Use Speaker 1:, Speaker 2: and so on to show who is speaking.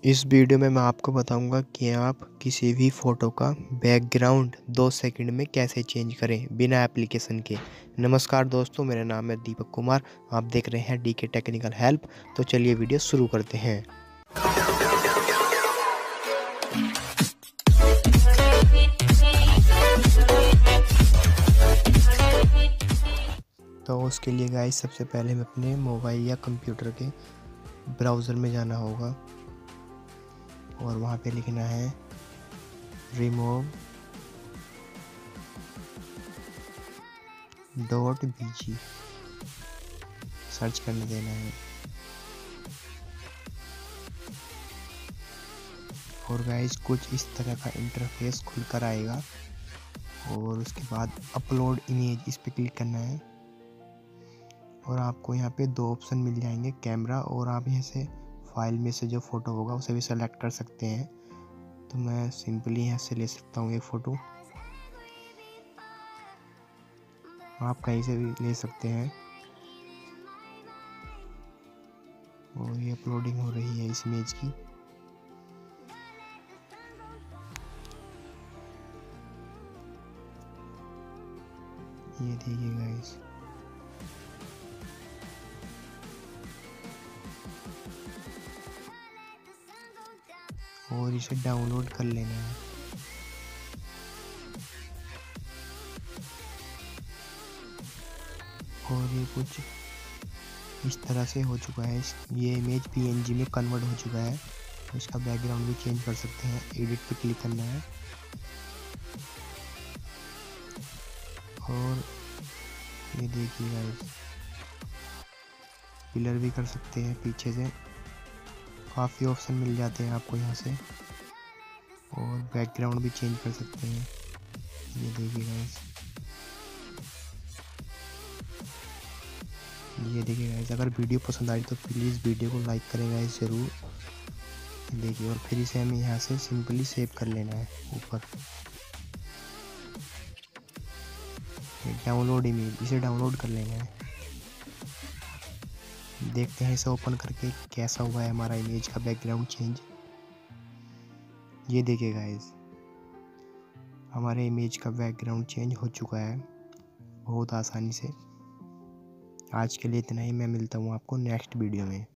Speaker 1: इस वीडियो में मैं आपको बताऊंगा कि आप किसी भी फ़ोटो का बैकग्राउंड 2 सेकंड में कैसे चेंज करें बिना एप्लीकेशन के। नमस्कार दोस्तों, मेरा नाम है दीपक कुमार। आप देख रहे हैं डीके टेक्निकल हेल्प। तो चलिए वीडियो शुरू करते हैं। तो उसके लिए गाइस सबसे पहले हमें अपने मोबाइल या कंप्यूटर के ब्राउज़र में जाना होगा और वहाँ पे लिखना है remove.bg, सर्च करने देना है। और गाइस कुछ इस तरह का इंटरफेस खुलकर आएगा और उसके बाद अपलोड इमेज, इस पे क्लिक करना है और आपको यहाँ पे 2 ऑप्शन मिल जाएंगे, कैमरा, और आप यहाँ से फाइल में से जो फ़ोटो होगा उसे भी सेलेक्ट कर सकते हैं। तो मैं सिंपली यहाँ से ले सकता हूँ ये फ़ोटो, आप कहीं से भी ले सकते हैं। और ये अपलोडिंग हो रही है इस इमेज की। ये देखिए गाइस, और इसे डाउनलोड कर लेना है। और ये कुछ इस तरह से हो चुका है। ये इमेज पीएनजी में कन्वर्ट हो चुका है। तो इसका बैकग्राउंड भी चेंज कर सकते हैं। एडिट पे क्लिक करना है और ये देखिए गाइस, पिलर भी कर सकते हैं पीछे से। काफ़ी ऑप्शन मिल जाते हैं आपको यहाँ से, और बैकग्राउंड भी चेंज कर सकते हैं। ये देखिए गाइस, ये देखिए गाइस, अगर वीडियो पसंद आई तो प्लीज़ वीडियो को लाइक करें गाइस ज़रूर। देखिए, और फिर इसे हमें यहाँ से सिंपली सेव कर लेना है ऊपर। डाउनलोड इमेज, इसे डाउनलोड कर लेना है। देखते हैं इसे ओपन करके कैसा हुआ है हमारा इमेज का बैकग्राउंड चेंज। ये देखिए गाइस, हमारे इमेज का बैकग्राउंड चेंज हो चुका है बहुत आसानी से। आज के लिए इतना ही। मैं मिलता हूँ आपको नेक्स्ट वीडियो में।